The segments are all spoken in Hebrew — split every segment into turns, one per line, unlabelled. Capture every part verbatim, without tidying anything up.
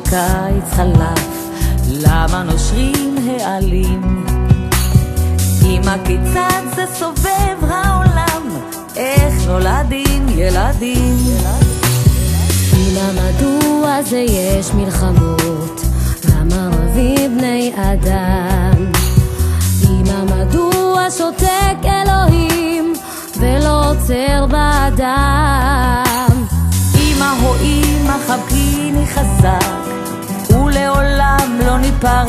הקיץ חלף, למה נושרים העלים? אמא, כיצד זה סובב העולם, איך נולדים ילדים?
אמא, מדוע זה יש מלחמות, למה רבים בני אדם? אמא, מדוע שותק אלוהים ולא עוצר באדם?
אמא, הו אמא, חבקיני חזק ולעולם לא ניפרד.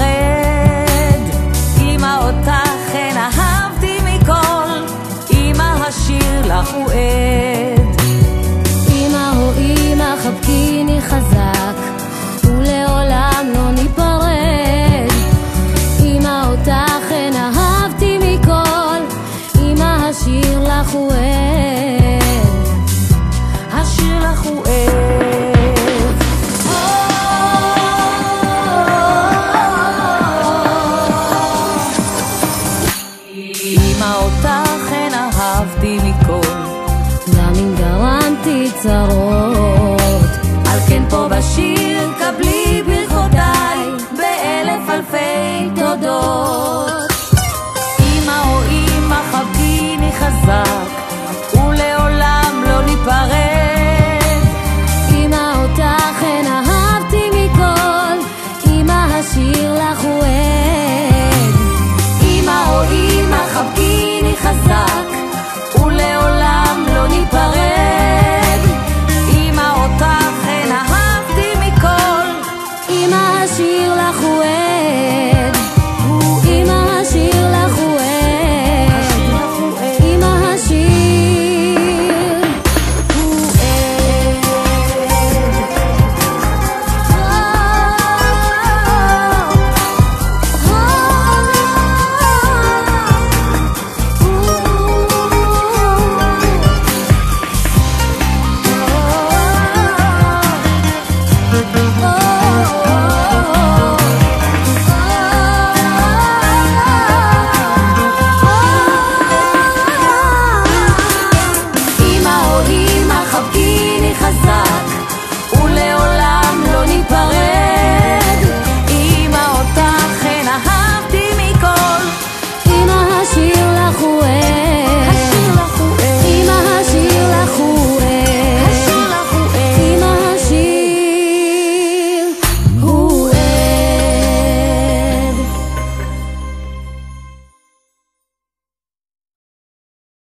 אמא, אותך כן אהבתי מכל, אמא, השיר לך הוא עד.
אמא, הו אמא, חבקיני חזק ולעולם לא ניפרד. אמא, אותך כן אהבתי מכל, אמא, השיר לך הוא עד.
השיר לך הוא עד. אמא, אותך